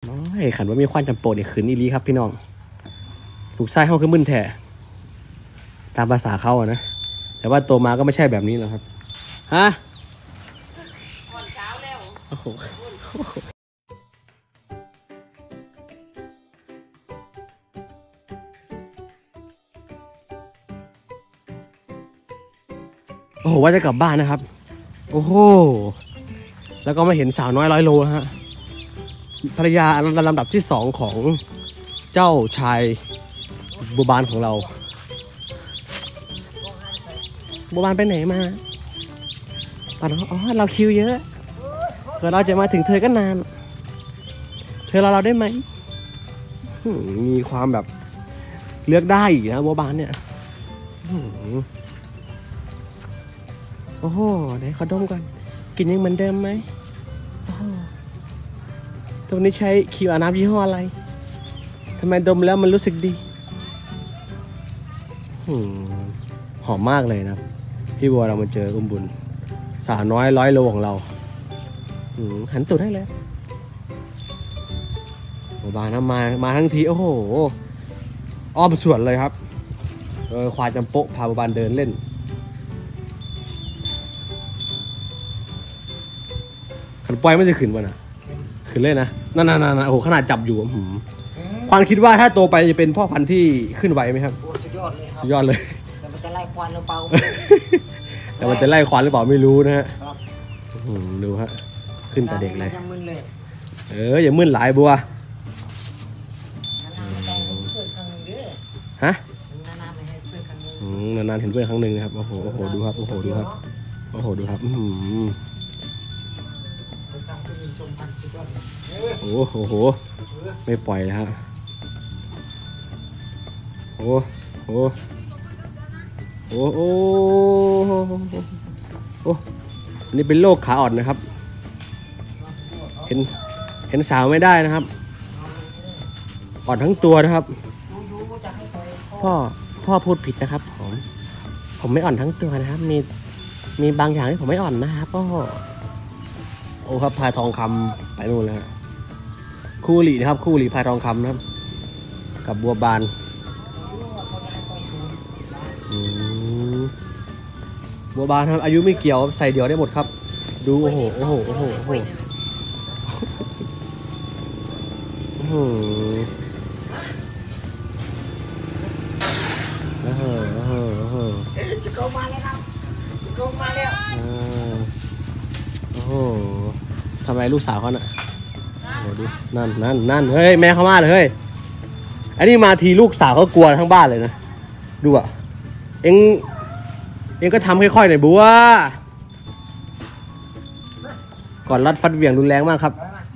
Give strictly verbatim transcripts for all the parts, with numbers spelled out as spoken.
น้อยขันว่ามีควันจำโปดเนี่ยขืนอีลีครับพี่น้องลูกไส้เขาคือมึนแท้ตามภาษาเขาอะนะแต่ว่าโตมาก็ไม่ใช่แบบนี้หรอกครับฮะก่อนเช้าแล้วโอ้โหโอ้โหว่าจะกลับบ้านนะครับโอ้โหแล้วก็มาเห็นสาวน้อยร้อยโลฮะภรรยาลำดับที่สองของเจ้าชายบัวบานของเราบัวบานไปไหนมาป่านอ๋อเราคิวเยอะเพื่อเราจะมาถึงเธอก็นานเธอรอเราได้ไหมมีความแบบเลือกได้อีกนะบัวบานเนี่ยโอ้โหไหนขอดมก่อนกินยังเหมือนเดิมไหมตรงนี้ใช้คิวอาน้ำยี่ห้ออะไรทำไมดมแล้วมันรู้สึกดีหอมมากเลยนะพี่บัวเรามาเจออุ้มบุญสาวน้อยร้อยโลของเราหันตูดให้เลยบัวบานนะมามาทั้งทีโอ้โหอ้อมสวนเลยครับเออควายจำโป๊ะพาบัวบานเดินเล่นขันปล่อยไม่จะขึ้นวะนะขึ้นเลยนะนั่นนั่นนั่นโอ้โหขนาดจับอยู่ผมควานคิดว่าถ้าโตไปจะเป็นพ่อพันธุ์ที่ขึ้นไหวไหมครับสุดยอดเลยครับสุดยอดเลยแต่มันจะไล่ควานหรือเปล่าแต่มันจะไล่ควานหรือเปล่าไม่รู้นะฮะดูฮะขึ้นแต่เด็กเลยเอออย่ามึนหลายบัวฮะนานๆเห็นเพื่อนครั้งหนึ่งครับโอ้โหโอ้โหดูครับโอ้โหดูครับโอ้โหดูครับโอ้โหไม่ปล่อยแล้วฮะโอ้โหโอ้โหโอ้อันนี้เป็นโรคขาอ่อนนะครับเห็นเห็นสาวไม่ได้นะครับอ่อนทั้งตัวนะครับพ่อพ่อพูดผิดนะครับผมผมไม่อ่อนทั้งตัวนะครับมีมีบางอย่างที่ผมไม่อ่อนนะครับพ่อโอ้ครับพายทองคำไปนู่นแล้วคู่หลีนะครับคู่หลีพายทองคำนะครับกับบัวบานบัวบานครับอายุไม่เกี่ยวใส่เดี่ยวได้หมดครับดูโอ้โหโอ้โหโอ้โหโอ้โหโอ้โหโอ้โหโอ้โหโอ้โหจะเข้ามาแล้วครับจะเข้ามาแล้วโอ้โหทำไมลูกสาวเขาน่ะโอ้ดูนั่นนั่นนั่นเฮ้ยแม่เขามาเลยเฮ้ยอันนี้มาทีลูกสาวเขากลัวทั้งบ้านเลยนะดูอ่ะเอ็งเอ็งก็ทำค่อยๆหน่อยบัวก่อนรัดฟัดเหวี่ยงรุนแรงมากครับ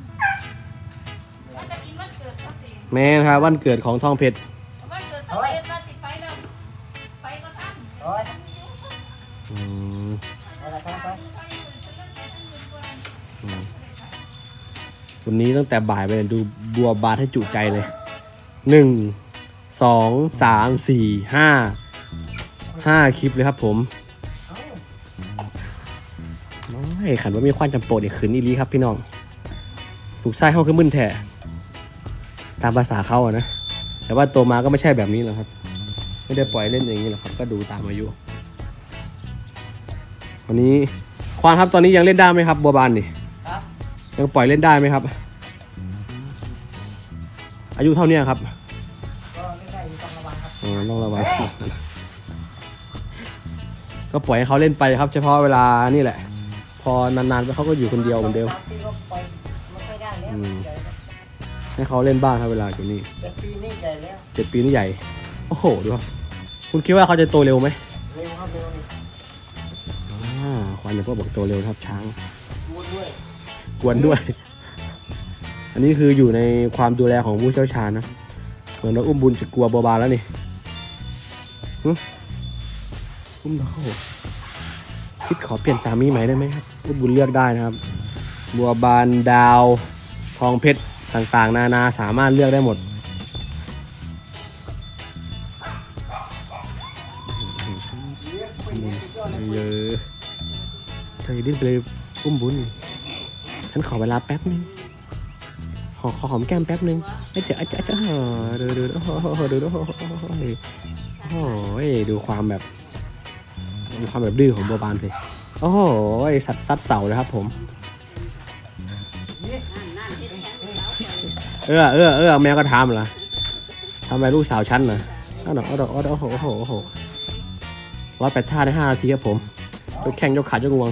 แม่ครับวันเกิดของทองเพชรวันนี้ตั้งแต่บ่ายไปดูบัวบานให้จุใจเลยหนึ่งสองสามสี่ห้าห้าคลิปเลยครับผมน้อยขันว่ามีควันจำโปดเนี่ยขืนอีลีครับพี่น้องลูกไส้เขาคือมึนแท้ตามภาษาเขาอะนะแต่ว่าโตมาก็ไม่ใช่แบบนี้หรอกครับไม่ได้ปล่อยเล่นอย่างนี้หรอกครับก็ดูตามอายุวันนี้ควานครับตอนนี้ยังเล่นได้ไหมครับบัวบานนี่ยังปล่อยเล่นได้ไหมครับอายุเท่านี้ครับก็ไม่ได้ต้องระวังครับอ๋อต้องระวังก็ปล่อยให้เขาเล่นไปครับเฉพาะเวลานี่แหละพอนานๆเขาก็อยู่คนเดียวเหมือนเดิมให้เขาเล่นบ้างครับเวลาอยู่นี่เจ็ดปีนี่ใหญ่แล้วเจ็ดปีนี่ใหญ่โอ้โหดูครับคุณคิดว่าเขาจะโตเร็วไหมเร็วครับเร็วนี่อ่าควานอย่างพวกบอกโตเร็วครับช้างกวนด้วยกวนด้วยอันนี้คืออยู่ในความดูแลของผู้เชี่ยวชาญนะเหมือนเราอุ้มบุญจะกลัวบัวบานแล้วนี่อุ้มเราเข้าคิดขอเปลี่ยนสามีใหม่ได้ไหมครับอุ้มบุญเลือกได้นะครับบัวบานดาวทองเพชรต่างๆนานาสามารถเลือกได้หมดเยอะเธอดิ้นไปเลยอุ้มบุญฉันขอเวลาแป๊บนึงขออขอหอมแก้มแป๊บนึงไอ้เจ๊ไอ้เจ๊เจ้าดูดูดูดูดูโอ้ยดูความแบบดูความแบบดื้อของบัวบานสิโอ้โหสัตว์ซัดเสาเลยครับผมเออเออเออแมวก็ทำเหรอทำอะไรลูกสาวฉันเหรออ้าวอ้าวอ้าวโอ้โหโอ้โหโอ้โหวัดแปดท่าได้ห้านาทีครับผมยกแข้งยกขายกงวง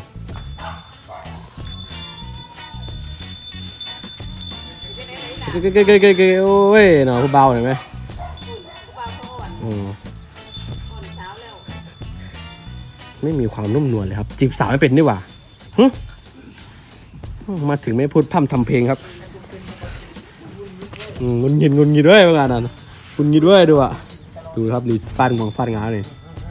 เกยเกยเกยเกยเกยโอ้ยหน่อยเบาหน่อยไหมอืมไม่มีความนุ่มนวลเลยครับจีบสาวไม่เป็นนี่หว่ามาถึงไม่พูดพร่ำทำเพลงครับงุนงินงุนงินด้วยเมื่อกี้นั่นงุนงินด้วยดูอ่ะดูครับนี่ฟาดงวงฟาดงาเลย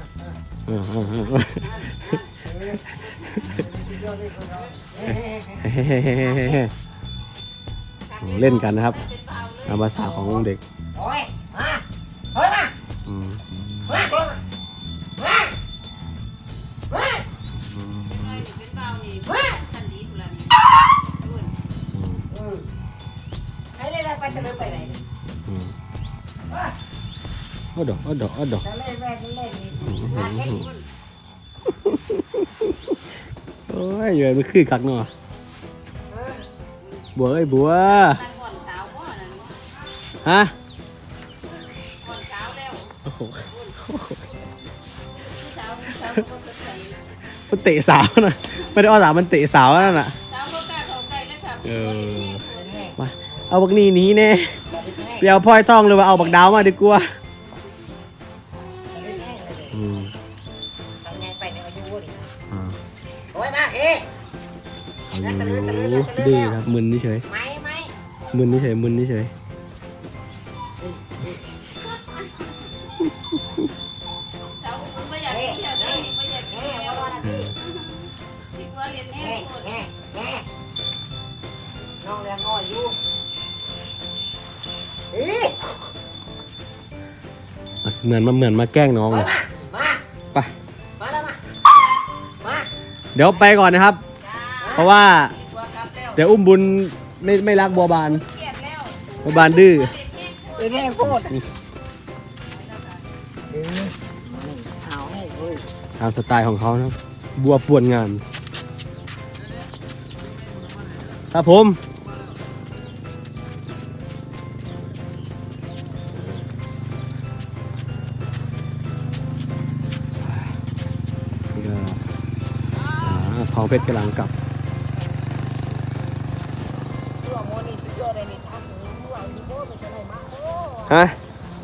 เล่นกันนะครับตามภาษาของเด็กโอ้ยมาเฮ้ยมาอืมมามามาให้เล่นไปจะเล่นไปไหนโอ้ดอกโอ้ดอกโอ้ดอกจะเล่นแม่จะเล่นงานเล่นโอ้ยอยู่มันคือกักเนาะบัวเอ้ยบัวฮะโอ้โหมันเตะสาวนะไม่ได้อ้อสาวมันเตะสาวนั่นน่ะเออมาเอาบักนี่นี้แน่เดี๋ยวพ่อยต้องเลยว่าเอาบักดาวมาดีกว่าอืมทำไงไปในอายุดิโอ้ยมาเอ๊ะดื้อครับมึนนี่เฉยไม่ไม่มึนนี่เฉยมึนนี่เฉยน้องเลี้ยงน้อยอยู่เหมือนมาเหมือนมาแกล้งน้องเลยไปเดี๋ยวไปก่อนนะครับเพราะว่าเดี๋ยวอุ้มบุญไม่ไม่รักบัวบานบัวบานดื้อแม่พูดตามสไตล์ของเขานะบัวป่วนงานครับผมนี่ก็ทองเพชรกำลังกลับฮะ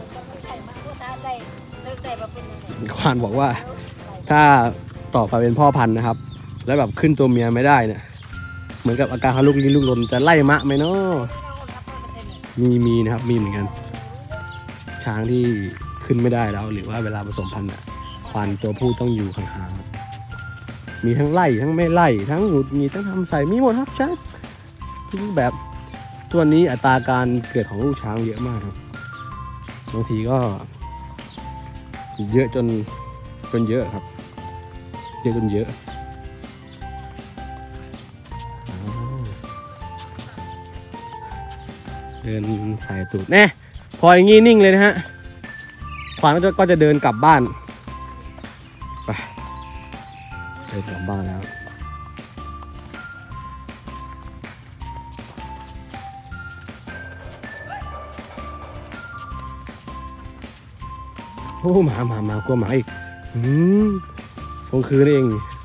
ควานบอกว่าถ้าต่อไปเป็นพ่อพันธุ์นะครับแล้วแบบขึ้นตัวเมียไม่ได้เนี่ยเหมือนกับอาการเขาลูกลิ้นลูกลนจะไล่มะไหมเนาะมีมีนะครับมีเหมือนกันช้างที่ขึ้นไม่ได้แล้วหรือว่าเวลาผสมพันธุ์อ่ะควานตัวผู้ต้องอยู่ห่างๆมีทั้งไล่ทั้งไม่ไล่ทั้งหงุดหงิดทั้งทำใส่มีหมดครับช้างทุกแบบตัวนี้อัตราการเกิดของลูกช้างเยอะมากครับบางทีก็เยอะจนจนเยอะครับเยอะจนเยอะเดินใส่ตูดแน่พออย่างงี้นิ่งเลยนะฮะขวานก็จะเดินกลับบ้านไปเดินกลับบ้านแล้วโอ้หมาหมามากลัวหมาอีกอืมส่งคืนเอง